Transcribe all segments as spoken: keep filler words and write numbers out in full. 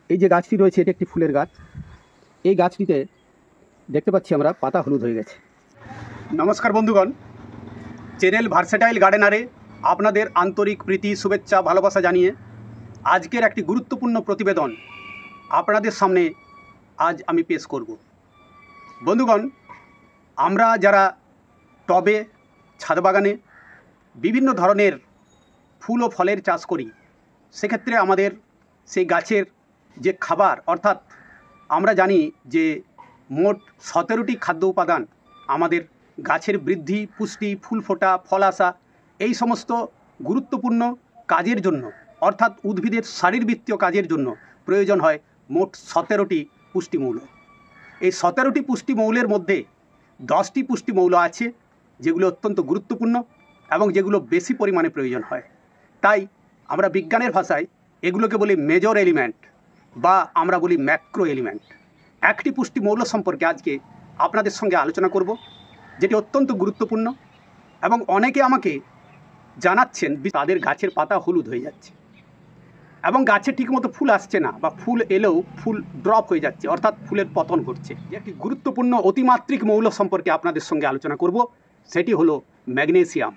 এই যে গাছটি রয়েছে এটি একটি ফুলের গাছ। এই গাছটিতে দেখতে পাচ্ছি আমরা পাতা হলুদ হয়ে গেছে। নমস্কার বন্ধুগণ, চ্যানেল ভার্সেটাইল গার্ডেনারে আপনাদের আন্তরিক প্রীতি, শুভেচ্ছা, ভালোবাসা জানিয়ে আজকের একটি গুরুত্বপূর্ণ প্রতিবেদন আপনাদের সামনে আজ আমি পেশ করব। বন্ধুগণ, আমরা যারা টবে, ছাদ বাগানে বিভিন্ন ধরনের ফুল ও ফলের চাষ করি, সেক্ষেত্রে আমাদের সেই গাছের যে খাবার, অর্থাৎ আমরা জানি যে মোট সতেরোটি খাদ্য উপাদান আমাদের গাছের বৃদ্ধি, পুষ্টি, ফুল ফোটা, ফল আসা, এই সমস্ত গুরুত্বপূর্ণ কাজের জন্য, অর্থাৎ উদ্ভিদের শারীরবৃত্তীয় কাজের জন্য প্রয়োজন হয় মোট সতেরোটি পুষ্টিমৌল। এই সতেরোটি পুষ্টিমৌলের মধ্যে দশটি পুষ্টিমৌল আছে যেগুলো অত্যন্ত গুরুত্বপূর্ণ এবং যেগুলো বেশি পরিমাণে প্রয়োজন হয়। তাই আমরা বিজ্ঞানের ভাষায় এগুলোকে বলি মেজর এলিমেন্ট বা আমরা বলি ম্যাক্রো এলিমেন্ট। একটি পুষ্টিমৌল সম্পর্কে আজকে আপনাদের সঙ্গে আলোচনা করব, যেটি অত্যন্ত গুরুত্বপূর্ণ এবং অনেকে আমাকে জানাচ্ছেন তাদের গাছের পাতা হলুদ হয়ে যাচ্ছে এবং গাছে ঠিকমতো ফুল আসছে না, বা ফুল এলেও ফুল ড্রপ হয়ে যাচ্ছে, অর্থাৎ ফুলের পতন ঘটছে। একটি গুরুত্বপূর্ণ অতিমাত্রিক মৌল সম্পর্কে আপনাদের সঙ্গে আলোচনা করব, সেটি হলো magnesium.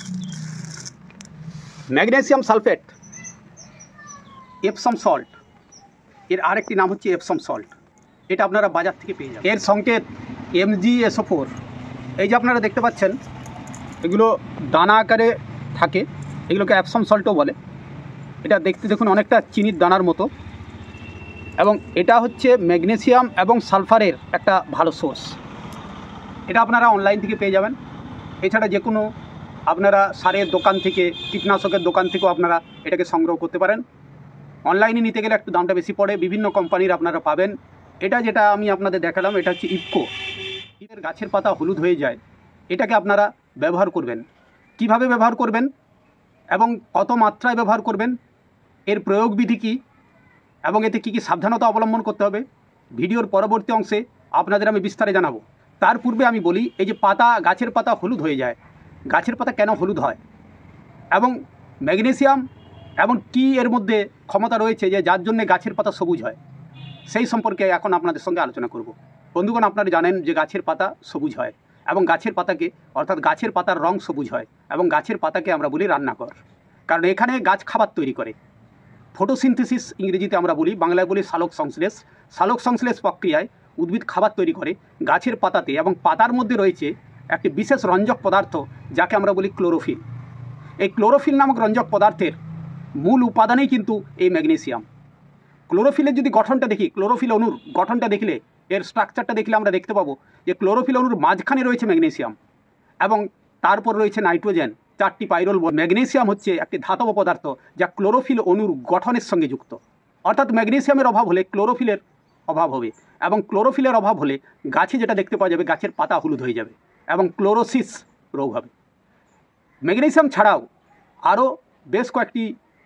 Magnesium sulphate, Epsom salt, এর আরেকটি নাম হচ্ছে এপসম সল্ট। এটা আপনারা বাজার থেকে পেয়ে যাবেন। এর সংকেত M G S O four. এই যে আপনারা দেখতে পাচ্ছেন, এগুলো দানা আকারে থাকে, এগুলোকে এপসম সল্টও বলে। এটা দেখতে দেখুন অনেকটা চিনির দানার মতো, এবং এটা হচ্ছে ম্যাগনেসিয়াম এবং সালফারের একটা ভালো সোর্স। এটা আপনারা অনলাইন থেকে পেয়ে যাবেন। এছাড়া যে কোনো আপনারা সারের দোকান থেকে, কীটনাশকের দোকান থেকেও আপনারা এটাকে সংগ্রহ করতে পারেন। অনলাইনে নিতে গেলে একটু দামটা বেশি পড়ে, বিভিন্ন কোম্পানির আপনারা পাবেন। এটা যেটা আমি আপনাদের দেখালাম, এটা হচ্ছে ইফকো। এর গাছের পাতা হলুদ হয়ে যায়, এটাকে আপনারা ব্যবহার করবেন। কিভাবে ব্যবহার করবেন এবং কত মাত্রায় ব্যবহার করবেন, এর প্রয়োগবিধি কী এবং এতে কী কী সাবধানতা অবলম্বন করতে হবে, ভিডিওর পরবর্তী অংশে আপনাদের আমি বিস্তারে জানাবো। তার পূর্বে আমি বলি, এই যে পাতা, গাছের পাতা হলুদ হয়ে যায়, গাছের পাতা কেন হলুদ হয় এবং ম্যাগনেসিয়াম এবং কি এর মধ্যে ক্ষমতা রয়েছে যে যার জন্যে গাছের পাতা সবুজ হয়, সেই সম্পর্কে এখন আপনাদের সঙ্গে আলোচনা করব। বন্ধুগণ, আপনারা জানেন যে গাছের পাতা সবুজ হয় এবং গাছের পাতাকে, অর্থাৎ গাছের পাতার রং সবুজ হয় এবং গাছের পাতাকে আমরা বলি রান্নাঘর, কারণ এখানে গাছ খাবার তৈরি করে। ফটোসিনথেসিস ইংরেজিতে আমরা বলি, বাংলায় বলি সালোক সংশ্লেষ। সালোক সংশ্লেষ প্রক্রিয়ায় উদ্ভিদ খাবার তৈরি করে গাছের পাতাতে, এবং পাতার মধ্যে রয়েছে একটি বিশেষ রঞ্জক পদার্থ যাকে আমরা বলি ক্লোরোফিল। এই ক্লোরোফিল নামক রঞ্জক পদার্থের মূল উপাদানেই কিন্তু এই ম্যাগনেসিয়াম। ক্লোরোফিলের যদি গঠনটা দেখি, ক্লোরোফিল অণুর গঠনটা দেখলে, এর স্ট্রাকচারটা দেখলে আমরা দেখতে পাবো যে ক্লোরোফিল অণুর মাঝখানে রয়েছে ম্যাগনেসিয়াম এবং তারপর রয়েছে নাইট্রোজেন, চারটি পাইরোল। ম্যাগনেসিয়াম হচ্ছে একটি ধাতব পদার্থ যা ক্লোরোফিল অণুর গঠনের সঙ্গে যুক্ত। অর্থাৎ ম্যাগনেসিয়ামের অভাব হলে ক্লোরোফিলের অভাব হবে, এবং ক্লোরোফিলের অভাব হলে গাছে যেটা দেখতে পাওয়া যাবে, গাছের পাতা হলুদ হয়ে যাবে এবং ক্লোরোসিস রোগ হবে। ম্যাগনেসিয়াম ছাড়াও আরও বেশ কয়েকটি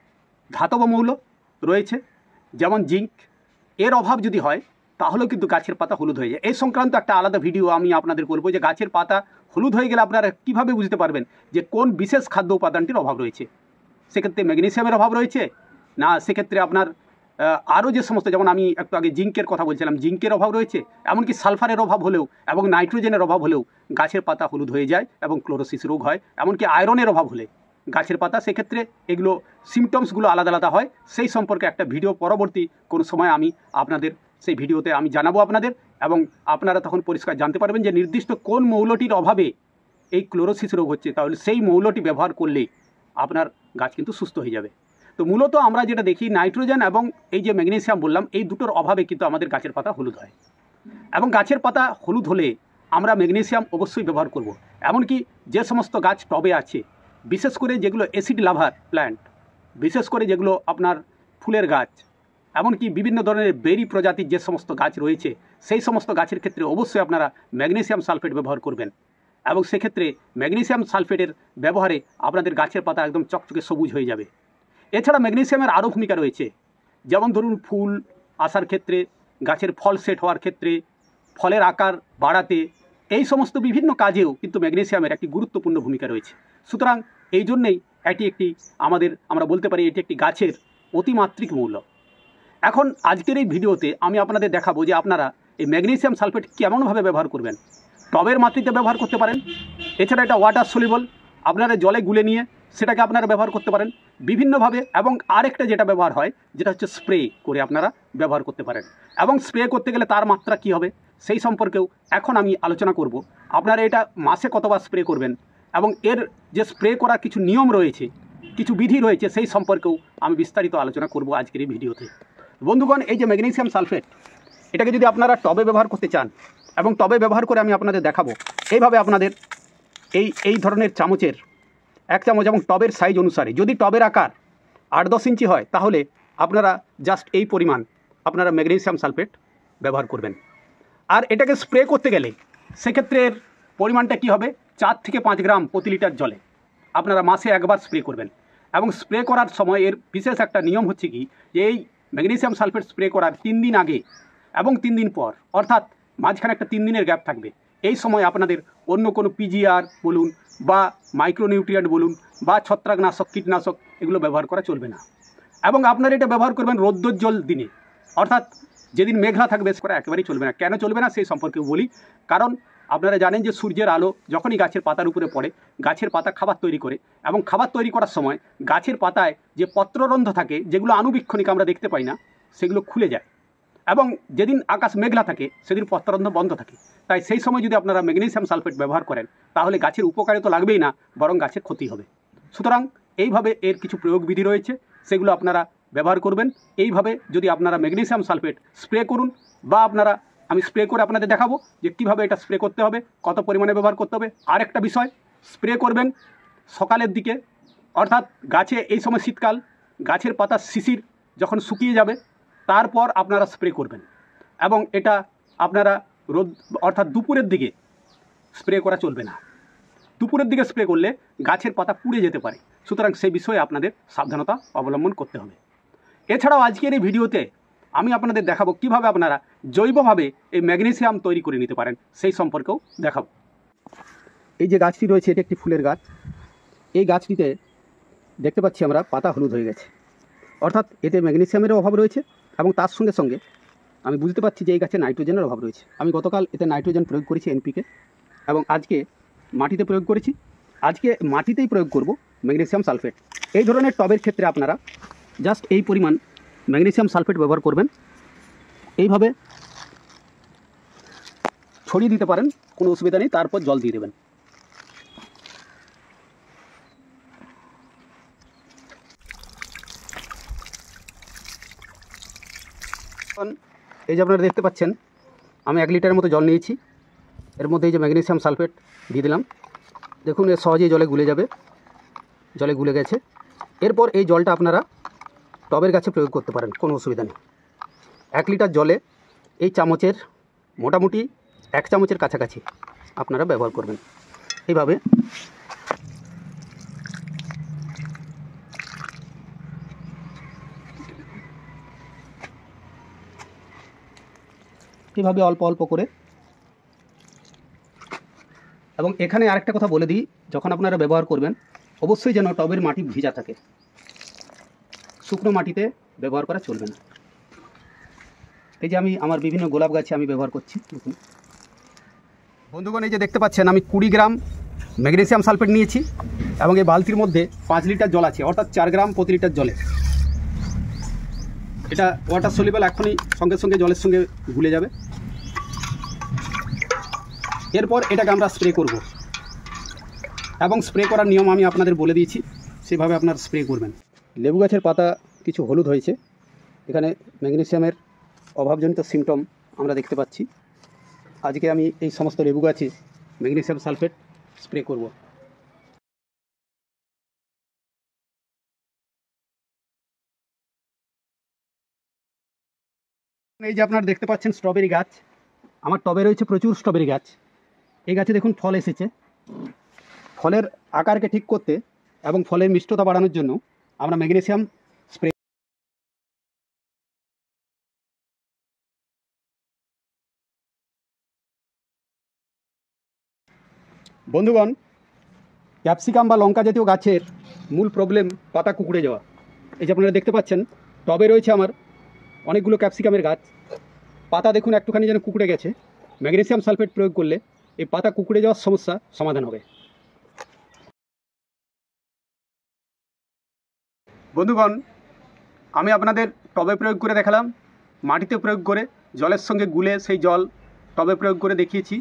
ধাতব মৌল রয়েছে, যেমন জিঙ্ক। এর অভাব যদি হয় তাহলেও কিন্তু গাছের পাতা হলুদ হয়ে যায়। এই সংক্রান্ত একটা আলাদা ভিডিও আমি আপনাদের বলবো, যে গাছের পাতা হলুদ হয়ে গেলে আপনারা কীভাবে বুঝতে পারবেন যে কোন বিশেষ খাদ্য উপাদানটির অভাব রয়েছে। সেক্ষেত্রে ম্যাগনেসিয়ামের অভাব রয়েছে না, সেক্ষেত্রে আপনার আরও যে সমস্ত, যেমন আমি একটু আগে জিঙ্কের কথা বলছিলাম, জিঙ্কের অভাব রয়েছে, এমনকি সালফারের অভাব হলেও এবং নাইট্রোজেনের অভাব হলেও গাছের পাতা হলুদ হয়ে যায় এবং ক্লোরোসিস রোগ হয়। এমনকি আয়রনের অভাব হলে গাছের পাতা, সেক্ষেত্রে এগুলো সিমটমসগুলো আলাদা আলাদা হয়। সেই সম্পর্কে একটা ভিডিও পরবর্তী কোনো সময় আমি আপনাদের সেই ভিডিওতে আমি জানাবো আপনাদের, এবং আপনারা তখন পরিষ্কার জানতে পারবেন যে নির্দিষ্ট কোন মৌলটির অভাবে এই ক্লোরোসিস রোগ হচ্ছে, তাহলে সেই মৌলটি ব্যবহার করলে আপনার গাছ কিন্তু সুস্থ হয়ে যাবে। তো মূলত আমরা যেটা দেখি, নাইট্রোজেন এবং এই যে ম্যাগনেসিয়াম বললাম, এই দুটোর অভাবে কিন্তু আমাদের গাছের পাতা হলুদ হয়। এবং গাছের পাতা হলুদ হলে আমরা ম্যাগনেসিয়াম অবশ্যই ব্যবহার করব। এমনকি যে সমস্ত গাছ টবে আছে, বিশেষ করে যেগুলো অ্যাসিড লাভার প্ল্যান্ট, বিশেষ করে যেগুলো আপনার ফুলের গাছ, এমনকি বিভিন্ন ধরনের বেরি প্রজাতির যে সমস্ত গাছ রয়েছে, সেই সমস্ত গাছের ক্ষেত্রে অবশ্যই আপনারা ম্যাগনেসিয়াম সালফেট ব্যবহার করবেন। এবং সেক্ষেত্রে ম্যাগনেসিয়াম সালফেটের ব্যবহারে আপনাদের গাছের পাতা একদম চকচকে সবুজ হয়ে যাবে। এছাড়া ম্যাগনেসিয়ামের আরও ভূমিকা রয়েছে, যেমন ধরুন ফুল আসার ক্ষেত্রে, গাছের ফল সেট হওয়ার ক্ষেত্রে, ফলের আকার বাড়াতে, এই সমস্ত বিভিন্ন কাজেও কিন্তু ম্যাগনেসিয়ামের একটি গুরুত্বপূর্ণ ভূমিকা রয়েছে। সুতরাং এই জন্যেই এটি একটি আমাদের, আমরা বলতে পারি এটি একটি গাছের অতিমাত্রিক মৌল। এখন আজকের এই ভিডিওতে আমি আপনাদের দেখাবো যে আপনারা এই ম্যাগনেসিয়াম সালফেট কেমনভাবে ব্যবহার করবেন। টবের মাটিতে ব্যবহার করতে পারেন, এছাড়া এটা ওয়াটার সলিবল, আপনারা জলে গুলে নিয়ে সেটাকে আপনারা ব্যবহার করতে পারেন বিভিন্নভাবে। এবং আরেকটা যেটা ব্যবহার হয় যেটা হচ্ছে স্প্রে করে আপনারা ব্যবহার করতে পারেন। এবং স্প্রে করতে গেলে তার মাত্রা কী হবে সেই সম্পর্কেও এখন আমি আলোচনা করব। আপনারা এটা মাসে কতবার স্প্রে করবেন এবং এর যে স্প্রে করার কিছু নিয়ম রয়েছে, কিছু বিধি রয়েছে, সেই সম্পর্কেও আমি বিস্তারিত আলোচনা করব আজকের এই ভিডিওতে। বন্ধুগণ, এই যে ম্যাগনেসিয়াম সালফেট, এটাকে যদি আপনারা টবে ব্যবহার করতে চান এবং টবে ব্যবহার করে আমি আপনাদের দেখাবো, এইভাবে আপনাদের এই এই ধরনের চামচের এক চামচ এবং টবের সাইজ অনুসারে, যদি টবের আকার আট দশ ইঞ্চি হয় তাহলে আপনারা জাস্ট এই পরিমাণ আপনারা ম্যাগনেসিয়াম সালফেট ব্যবহার করবেন। আর এটাকে স্প্রে করতে গেলে সেক্ষেত্রে এর পরিমাণটা কী হবে, চার থেকে পাঁচ গ্রাম প্রতি লিটার জলে আপনারা মাসে একবার স্প্রে করবেন। এবং স্প্রে করার সময় এর বিশেষ একটা নিয়ম হচ্ছে কি, যে এই ম্যাগনেসিয়াম সালফেট স্প্রে করার তিন দিন আগে এবং তিন দিন পর, অর্থাৎ মাঝখানে একটা তিন দিনের গ্যাপ থাকবে, এই সময় আপনাদের অন্য কোনো পিজিআর বলুন বা মাইক্রোনিউট্রিয়েন্ট বলুন বা ছত্রাকনাশক, কীটনাশক এগুলো ব্যবহার করা চলবে না। এবং আপনারা এটা ব্যবহার করবেন রৌদ্রোজ্জ্বল দিনে, অর্থাৎ যেদিন মেঘলা থাকবে করা একেবারেই চলবে না। কেন চলবে না সেই সম্পর্কে বলি। কারণ আপনারা জানেন যে সূর্যের আলো যখনই গাছের পাতার উপরে পড়ে, গাছের পাতা খাবার তৈরি করে, এবং খাবার তৈরি করার সময় গাছের পাতায় যে পত্ররন্ধ্র থাকে, যেগুলো আণুবীক্ষণিক আমরা দেখতে পাই না, সেগুলো খুলে যায়। এবং যেদিন আকাশ মেঘলা থাকে সেদিন পত্ররন্ধ্র বন্ধ থাকে। তাই সেই সময় যদি আপনারা ম্যাগনেসিয়াম সালফেট ব্যবহার করেন তাহলে গাছের উপকারে তো লাগবেই না, বরং গাছের ক্ষতি হবে। সুতরাং এইভাবে এর কিছু প্রয়োগ বিধি রয়েছে, সেগুলো আপনারা ব্যবহার করবেন। এইভাবে যদি আপনারা ম্যাগনেসিয়াম সালফেট স্প্রে করুন, বা আপনারা আমি স্প্রে করে আপনাদের দেখাবো যে কীভাবে এটা স্প্রে করতে হবে, কত পরিমাণে ব্যবহার করতে হবে। আরেকটা বিষয়, স্প্রে করবেন সকালের দিকে, অর্থাৎ গাছে এই সময় শীতকাল, গাছের পাতা শিশির যখন শুকিয়ে যাবে তারপর আপনারা স্প্রে করবেন। এবং এটা আপনারা রোদ অর্থাৎ দুপুরের দিকে স্প্রে করা চলবে না। দুপুরের দিকে স্প্রে করলে গাছের পাতা পুড়ে যেতে পারে। সুতরাং সেই বিষয়ে আপনাদের সাবধানতা অবলম্বন করতে হবে। এছাড়াও আজকের এই ভিডিওতে আমি আপনাদের দেখাবো কিভাবে আপনারা জৈবভাবে এই ম্যাগনেসিয়াম তৈরি করে নিতে পারেন, সেই সম্পর্কেও দেখাবো। এই যে গাছটি রয়েছে, এটি একটি ফুলের গাছ। এই গাছটিতে দেখতে পাচ্ছি আমরা পাতা হলুদ হয়ে গেছে, অর্থাৎ এতে ম্যাগনেসিয়ামেরও অভাব রয়েছে। এবং তার সঙ্গে সঙ্গে আমি বুঝতে পারছি যে এই গাছে নাইট্রোজেনের অভাব রয়েছে। আমি গতকাল এতে নাইট্রোজেন প্রয়োগ করেছি, এনপিকে, এবং আজকে মাটিতে প্রয়োগ করেছি। আজকে মাটিতেই প্রয়োগ করব ম্যাগনেসিয়াম সালফেট। এই ধরনের টবের ক্ষেত্রে আপনারা জাস্ট এই পরিমাণ ম্যাগনেসিয়াম সালফেট ব্যবহার করবেন। এইভাবে ছড়িয়ে দিতে পারেন, কোনো অসুবিধা নেই। তারপর জল দিয়ে দেবেন। এই যে আপনারা দেখতে পাচ্ছেন আমি এক লিটারের মতো জল নিয়েছি, এর মধ্যে এই যে ম্যাগনেসিয়াম সালফেট দিয়ে দিলাম। দেখুন এর সহজেই জলে গুলে যাবে, জলে গুলে গেছে। এরপর এই জলটা আপনারা টবের গাছে প্রয়োগ করতে পারেন, কোনো অসুবিধা নেই। এক লিটার জলে এই চামচের মোটামুটি এক চামচের কাছাকাছি আপনারা ব্যবহার করবেন। এইভাবে এইভাবে অল্প অল্প করে। এবং এখানে আরেকটা কথা বলে দিই, যখন আপনারা ব্যবহার করবেন অবশ্যই যেন টবের মাটি ভিজা থাকে, শুকনো মাটিতে ব্যবহার করা চলবে না। এই যে আমি আমার বিভিন্ন গোলাপ গাছে আমি ব্যবহার করছি। বন্ধুগণ, এই যে দেখতে পাচ্ছেন আমি কুড়ি গ্রাম ম্যাগনেসিয়াম সালফেট নিয়েছি এবং এই বালতির মধ্যে পাঁচ লিটার জল আছে, অর্থাৎ চার গ্রাম প্রতি লিটার জলে। এটা ওয়াটার সলিবল, এখনই সঙ্গে সঙ্গে জলের সঙ্গে গুলে যাবে। এরপর এটাকে আমরা স্প্রে করব, এবং স্প্রে করার নিয়ম আমি আপনাদের বলে দিয়েছি, সেভাবে আপনারা স্প্রে করবেন। লেবু গাছের পাতা কিছু হলুদ হয়েছে, এখানে ম্যাগনেসিয়ামের অভাবজনিত সিমটম আমরা দেখতে পাচ্ছি। আজকে আমি এই সমস্ত লেবু গাছে ম্যাগনেসিয়াম সালফেট স্প্রে করব। এই যে আপনারা দেখতে পাচ্ছেন স্ট্রবেরি গাছ, আমার টবে রয়েছে প্রচুর স্ট্রবেরি গাছ। এই গাছে দেখুন ফল এসেছে। ফলের আকারকে ঠিক করতে এবং ফলের মিষ্টতা বাড়ানোর জন্য আমরা ম্যাগনেসিয়াম স্প্রে। বন্ধুগণ, ক্যাপসিকাম বা লঙ্কা জাতীয় গাছের মূল প্রবলেম পাতা কুঁকড়ে যাওয়া। এই যে আপনারা দেখতে পাচ্ছেন টবে রয়েছে আমার অনেকগুলো ক্যাপসিকামের গাছ, পাতা দেখুন একটুখানি যেন কুঁকড়ে গেছে। ম্যাগনেসিয়াম সালফেট প্রয়োগ করলে এই পাতা কুঁকড়ে যাওয়ার সমস্যা সমাধান হবে। বন্ধুগণ, আমি আপনাদের টবে প্রয়োগ করে দেখালাম, মাটিতে প্রয়োগ করে, জলের সঙ্গে গুলে সেই জল টবে প্রয়োগ করে দেখিয়েছি।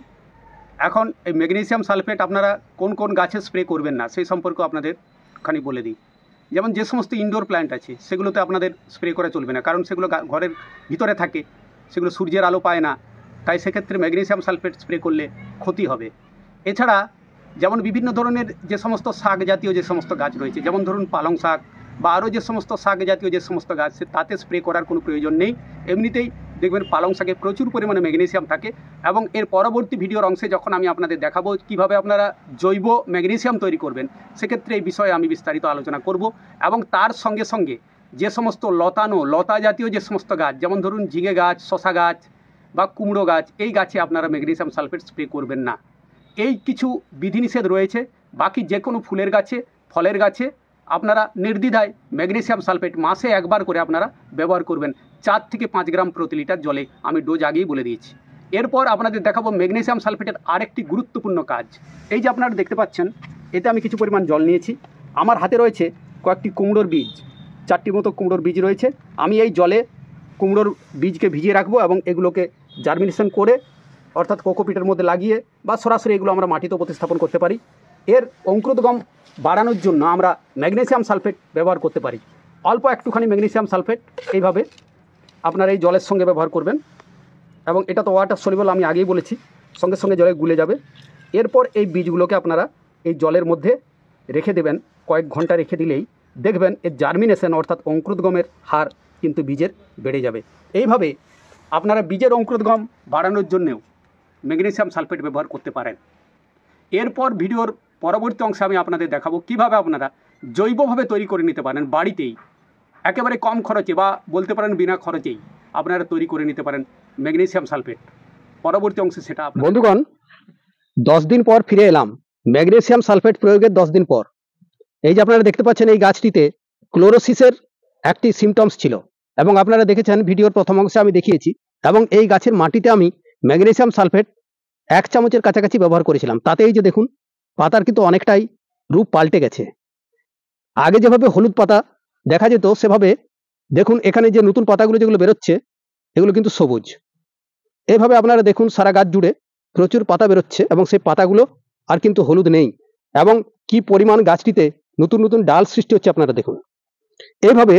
এখন এই ম্যাগনেসিয়াম সালফেট আপনারা কোন কোন গাছে স্প্রে করবেন না সেই সম্পর্কে আপনাদের খানি বলে দিই। যেমন যে সমস্ত ইনডোর প্ল্যান্ট আছে সেগুলোতে আপনাদের স্প্রে করা চলবে না, কারণ সেগুলো ঘরের ভিতরে থাকে, সেগুলো সূর্যের আলো পায় না, তাই সেক্ষেত্রে ম্যাগনেসিয়াম সালফেট স্প্রে করলে ক্ষতি হবে। এছাড়া যেমন বিভিন্ন ধরনের যে সমস্ত শাক জাতীয় যে সমস্ত গাছ রয়েছে, যেমন ধরুন পালং শাক বা আরও যে সমস্ত শাক জাতীয় যে সমস্ত গাছ, তাতে স্প্রে করার কোনো প্রয়োজন নেই। এমনিতেই দেখবেন পালং শাকে প্রচুর পরিমাণে ম্যাগনেসিয়াম থাকে। এবং এর পরবর্তী ভিডিওর অংশে যখন আমি আপনাদের দেখাবো কীভাবে আপনারা জৈব ম্যাগনেসিয়াম তৈরি করবেন, সেক্ষেত্রে এই বিষয়ে আমি বিস্তারিত আলোচনা করব। এবং তার সঙ্গে সঙ্গে যে সমস্ত লতানো লতা জাতীয় যে সমস্ত গাছ, যেমন ধরুন ঝিঙে গাছ, শশা গাছ বা কুমড়ো গাছ, এই গাছে আপনারা ম্যাগনেসিয়াম সালফেট স্প্রে করবেন না। এই কিছু বিধিনিষেধ রয়েছে। বাকি যে কোনো ফুলের গাছে, ফলের গাছে আপনারা নির্দ্বিধায় ম্যাগনেসিয়াম সালফেট মাসে একবার করে আপনারা ব্যবহার করবেন, চার থেকে পাঁচ গ্রাম প্রতি লিটার জলে। আমি ডোজ আগেই বলে দিয়েছি। এরপর আপনাদের দেখাবো ম্যাগনেসিয়াম সালফেটের আরেকটি গুরুত্বপূর্ণ কাজ। এই যে আপনারা দেখতে পাচ্ছেন, এতে আমি কিছু পরিমাণ জল নিয়েছি। আমার হাতে রয়েছে কয়েকটি কুমড়োর বীজ, চারটি মতো কুমড়োর বীজ রয়েছে। আমি এই জলে কুমড়োর বীজকে ভিজিয়ে রাখবো এবং এগুলোকে জার্মিনেশন করে, অর্থাৎ কোকোপিটের মধ্যে লাগিয়ে বা সরাসরি এগুলো আমরা মাটিতে প্রতিস্থাপন করতে পারি। এর অঙ্কুরোদ্গম বাড়ানোর জন্য আমরা ম্যাগনেসিয়াম সালফেট ব্যবহার করতে পারি। অল্প একটুখানি ম্যাগনেসিয়াম সালফেট এইভাবে আপনারা এই জলের সঙ্গে ব্যবহার করবেন। এবং এটা তো ওয়াটার সলিউবল, আমি আগেই বলেছি, সঙ্গে সঙ্গে জলে গুলে যাবে। এরপর এই বীজগুলোকে আপনারা এই জলের মধ্যে রেখে দেবেন। কয়েক ঘন্টা রেখে দিলেই দেখবেন এর জার্মিনেশন অর্থাৎ অঙ্কুরোদ্গমের হার কিন্তু বীজের বেড়ে যাবে। এইভাবে আপনারা বীজের অঙ্কুরোদ্গম বাড়ানোর জন্যেও ম্যাগনেসিয়াম সালফেট ব্যবহার করতে পারেন। এরপর ভিডিওর পরবর্তী অংশে আমি আপনাদের দেখাবো কীভাবে আপনারা জৈবভাবে তৈরি করে নিতে পারেন বাড়িতেই, একেবারে কম খরচে বা বলতে পারেন বিনা খরচেই আপনারা তৈরি করে নিতে পারেন ম্যাগনেসিয়াম সালফেট। পরবর্তী অংশে সেটা। বন্ধুগণ, দশ দিন পর ফিরে এলাম ম্যাগনেসিয়াম সালফেট প্রয়োগের দশ দিন পর। এই যে আপনারা দেখতে পাচ্ছেন, এই গাছটিতে ক্লোরোসিসের একটি সিমটমস ছিল এবং আপনারা দেখেছেন ভিডিওর প্রথম অংশে আমি দেখিয়েছি। এবং এই গাছের মাটিতে আমি ম্যাগনেসিয়াম সালফেট এক চামচের কাছাকাছি ব্যবহার করেছিলাম। তাতে এই যে দেখুন, পাতার কিন্তু অনেকটাই রূপ পাল্টে গেছে। আগে যেভাবে হলুদ পাতা দেখা যেত, সেভাবে দেখুন এখানে যে নতুন পাতাগুলো যেগুলো বেরোচ্ছে, এগুলো কিন্তু সবুজ। এভাবে আপনারা দেখুন সারা গাছ জুড়ে প্রচুর পাতা বেরোচ্ছে এবং সেই পাতাগুলো আর কিন্তু হলুদ নেই। এবং কি পরিমাণ গাছটিতে নতুন নতুন ডাল সৃষ্টি হচ্ছে আপনারা দেখুন। এইভাবে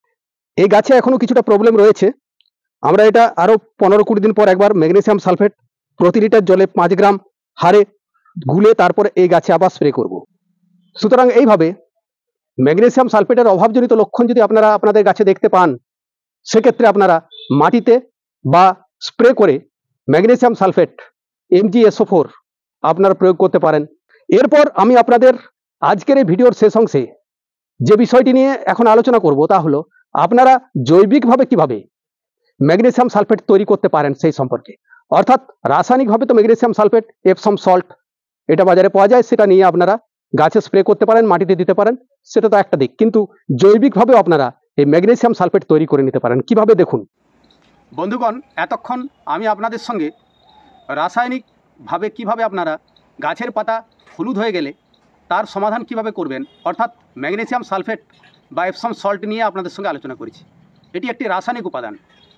এই গাছে এখনো কিছুটা প্রবলেম রয়েছে। আমরা এটা আরও পনেরো কুড়ি দিন পর একবার ম্যাগনেসিয়াম সালফেট প্রতি লিটার জলে পাঁচ গ্রাম হারে গুলে তারপরে এই গাছে আবার স্প্রে করব। সুতরাং এইভাবে ম্যাগনেসিয়াম সালফেটের অভাবজনিত লক্ষণ যদি আপনারা আপনাদের গাছে দেখতে পান, সেক্ষেত্রে আপনারা মাটিতে বা স্প্রে করে magnesium sulphate M G S O four আপনারা প্রয়োগ করতে পারেন। এরপর আমি আপনাদের আজকের এই ভিডিওর শেষ অংশে যে বিষয়টি নিয়ে এখন আলোচনা করব, তা হলো আপনারা জৈবিকভাবে কিভাবে ম্যাগনেসিয়াম সালফেট তৈরি করতে পারেন সেই সম্পর্কে। অর্থাৎ রাসায়নিকভাবে তো ম্যাগনেসিয়াম সালফেট, এপসম সল্ট, এটা বাজারে পাওয়া যায়, সেটা নিয়ে আপনারা গাছে স্প্রে করতে পারেন, মাটিতে দিতে পারেন, সেটা তো একটা দিক। কিন্তু জৈবিকভাবে আপনারা এই ম্যাগনেসিয়াম সালফেট তৈরি করে নিতে পারেন কিভাবে, দেখুন। বন্ধুগণ, এতক্ষণ আমি আপনাদের সঙ্গে রাসায়নিকভাবে কিভাবে আপনারা গাছের পাতা হলুদ হয়ে গেলে তার সমাধান কিভাবে করবেন, অর্থাৎ ম্যাগনেসিয়াম সালফেট বা এপসম সল্ট নিয়ে আপনাদের সঙ্গে আলোচনা করেছি। এটি একটি রাসায়নিক উপাদান।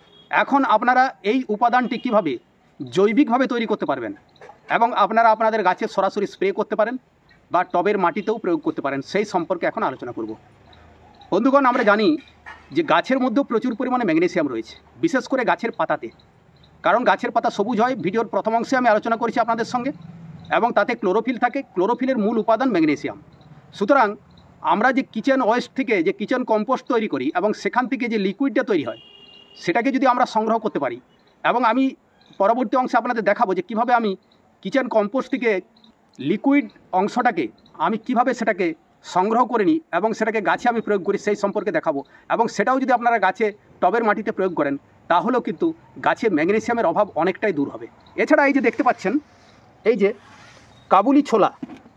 এখন আপনারা এই উপাদানটি কিভাবে জৈবিকভাবে তৈরি করতে পারবেন এবং আপনারা আপনাদের গাছে সরাসরি স্প্রে করতে পারেন বা টবের মাটিতেও প্রয়োগ করতে পারেন, সেই সম্পর্কে এখন আলোচনা করব। বন্ধুগণ, আমরা জানি যে গাছের মধ্যেও প্রচুর পরিমাণে ম্যাগনেসিয়াম রয়েছে, বিশেষ করে গাছের পাতাতে। কারণ গাছের পাতা সবুজ হয়, ভিডিওর প্রথম অংশে আমি আলোচনা করেছি আপনাদের সঙ্গে, এবং তাতে ক্লোরোফিল থাকে। ক্লোরোফিলের মূল উপাদান ম্যাগনেসিয়াম। সুতরাং আমরা যে কিচেন ওয়েস্ট থেকে যে কিচেন কম্পোস্ট তৈরি করি এবং সেখান থেকে যে লিকুইডটা তৈরি হয়, সেটাকে যদি আমরা সংগ্রহ করতে পারি, এবং আমি পরবর্তী অংশে আপনাদের দেখাবো যে কীভাবে আমি কিচেন কম্পোস্ট থেকে লিকুইড অংশটাকে আমি কিভাবে সেটাকে সংগ্রহ করে নিই এবং সেটাকে গাছে আমি প্রয়োগ করি, সেই সম্পর্কে দেখাবো। এবং সেটাও যদি আপনারা গাছে টবের মাটিতে প্রয়োগ করেন, তাহলেও কিন্তু গাছে ম্যাগনেসিয়ামের অভাব অনেকটাই দূর হবে। এছাড়া এই যে দেখতে পাচ্ছেন, এই যে কাবুলি ছোলা,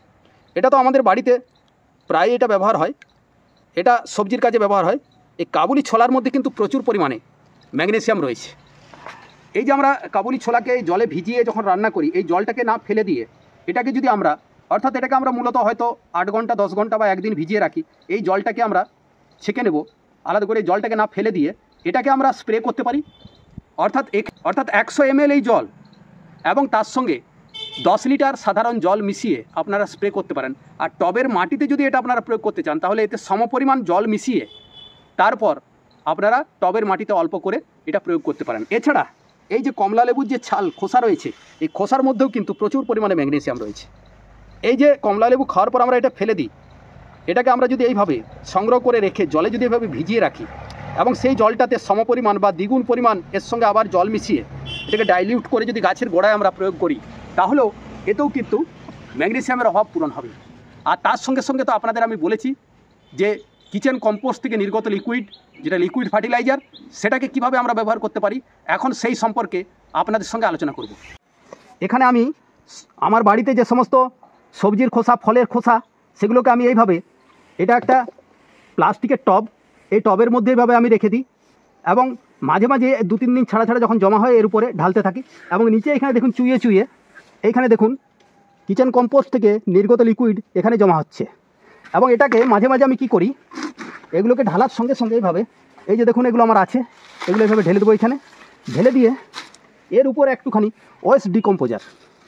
এটা তো আমাদের বাড়িতে প্রায় এটা ব্যবহার হয়, এটা সবজির কাজে ব্যবহার হয়। এই কাবুলি ছোলার মধ্যে কিন্তু প্রচুর পরিমাণে ম্যাগনেসিয়াম রয়েছে। এই যে আমরা কাবুলি ছোলাকে জলে ভিজিয়ে যখন রান্না করি, এই জলটাকে না ফেলে দিয়ে এটাকে যদি আমরা, অর্থাৎ এটাকে আমরা মূলত হয়তো আট ঘন্টা দশ ঘন্টা বা একদিন ভিজিয়ে রাখি, এই জলটাকে আমরা ছেঁকে নেব, আলাদা করে এই জলটাকে না ফেলে দিয়ে এটাকে আমরা স্প্রে করতে পারি। অর্থাৎ এক অর্থাৎ একশো এমএল এই জল এবং তার সঙ্গে দশ লিটার সাধারণ জল মিশিয়ে আপনারা স্প্রে করতে পারেন। আর টবের মাটিতে যদি এটা আপনারা প্রয়োগ করতে চান, তাহলে এতে সমপরিমাণ জল মিশিয়ে তারপর আপনারা টবের মাটিতে অল্প করে এটা প্রয়োগ করতে পারেন। এছাড়া এই যে কমলা লেবুর যে ছাল খোসা রয়েছে, এই খোসার মধ্যেও কিন্তু প্রচুর পরিমাণে ম্যাগনেসিয়াম রয়েছে। এই যে কমলা লেবু খাওয়ার পর আমরা এটা ফেলে দিই, এটাকে আমরা যদি এইভাবে সংগ্রহ করে রেখে জলে যদি এভাবে ভিজিয়ে রাখি এবং সেই জলটাতে সমপরিমাণ বা দ্বিগুণ পরিমাণ এর সঙ্গে আবার জল মিশিয়ে এটাকে ডাইলিউট করে যদি গাছের গোড়ায় আমরা প্রয়োগ করি, তাহলেও এতেও কিন্তু ম্যাগনেসিয়ামের অভাব পূরণ হবে। আর তার সঙ্গে সঙ্গে তো আপনাদের আমি বলেছি যে কিচেন কম্পোস্ট থেকে নির্গত লিকুইড, যেটা লিকুইড ফার্টিলাইজার, সেটাকে কিভাবে আমরা ব্যবহার করতে পারি, এখন সেই সম্পর্কে আপনাদের সঙ্গে আলোচনা করব। এখানে আমি আমার বাড়িতে যে সমস্ত সবজির খোসা, ফলের খোসা, সেগুলোকে আমি এইভাবে, এটা একটা প্লাস্টিকের টব, এই টবের মধ্যে এইভাবে আমি রেখে দিই এবং মাঝে মাঝে দু তিন দিন ছাড়া ছাড়া যখন জমা হয় এর উপরে ঢালতে থাকি। এবং নিচে এখানে দেখুন চুইয়ে চুইয়ে, এইখানে দেখুন কিচেন কম্পোস্ট থেকে নির্গত লিকুইড এখানে জমা হচ্ছে। এবং এটাকে মাঝে মাঝে আমি কি করি, এগুলোকে ঢালার সঙ্গে সঙ্গে এইভাবে, এই যে দেখুন এগুলো আমার আছে, এগুলো এইভাবে ঢেলে দেবো। এখানে ঢেলে দিয়ে এর উপরে একটুখানি ওয়েস্ট ডিকম্পোজার,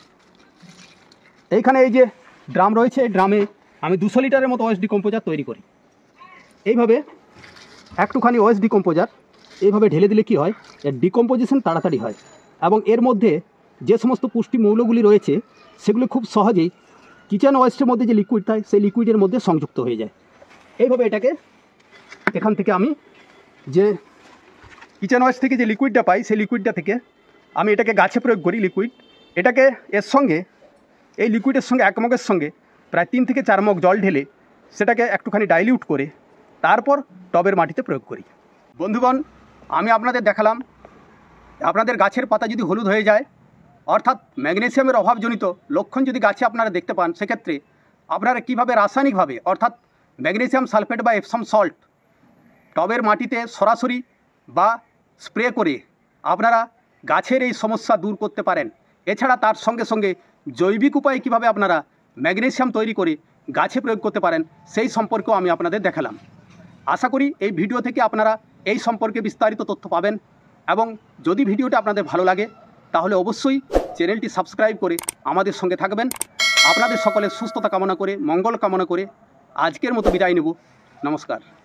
এইখানে এই যে ড্রাম রয়েছে, এই ড্রামে আমি দুশো লিটারের মতো ওয়েস্ট ডিকম্পোজার তৈরি করি। এইভাবে একটুখানি ওয়েস্ট ডিকম্পোজার এইভাবে ঢেলে দিলে কি হয়, এর ডিকম্পোজিশন তাড়াতাড়ি হয় এবং এর মধ্যে যে সমস্ত পুষ্টি মৌলগুলি রয়েছে সেগুলি খুব সহজেই কিচেন ওয়েস্টের মধ্যে যে লিকুইড থাকে সেই লিকুইডের মধ্যে সংযুক্ত হয়ে যায়। এইভাবে এটাকে এখান থেকে আমি যে কিচেন ওয়েস্ট থেকে যে লিকুইডটা পাই, সেই লিকুইডটা থেকে আমি এটাকে গাছে প্রয়োগ করি লিকুইড। এটাকে এর সঙ্গে, এই লিকুইডের সঙ্গে এক মগের সঙ্গে প্রায় তিন থেকে চার মগ জল ঢেলে সেটাকে একটুখানি ডাইলিউট করে তারপর টবের মাটিতে প্রয়োগ করি। বন্ধুগণ, আমি আপনাদের দেখালাম আপনাদের গাছের পাতা যদি হলুদ হয়ে যায়, অর্থাৎ ম্যাগনেসিয়ামের অভাবজনিত লক্ষণ যদি গাছে আপনারা দেখতে পান, সেক্ষেত্রে আপনারা কীভাবে রাসায়নিকভাবে, অর্থাৎ ম্যাগনেসিয়াম সালফেট বা এপসম সল্ট টবের মাটিতে সরাসরি বা স্প্রে করে আপনারা গাছের এই সমস্যা দূর করতে পারেন। এছাড়া তার সঙ্গে সঙ্গে জৈবিক উপায়ে কীভাবে আপনারা ম্যাগনেসিয়াম তৈরি করে গাছে প্রয়োগ করতে পারেন, সেই সম্পর্কেও আমি আপনাদের দেখালাম। আশা করি এই ভিডিও থেকে আপনারা এই সম্পর্কে বিস্তারিত তথ্য পাবেন এবং যদি ভিডিওটা আপনাদের ভালো লাগে তাহলে অবশ্যই চ্যানেলটি সাবস্ক্রাইব করে আমাদের সঙ্গে থাকবেন। আপনাদের সকলের সুস্থতা কামনা করে, মঙ্গল কামনা করে আজকের মতো বিদায় নেব। নমস্কার।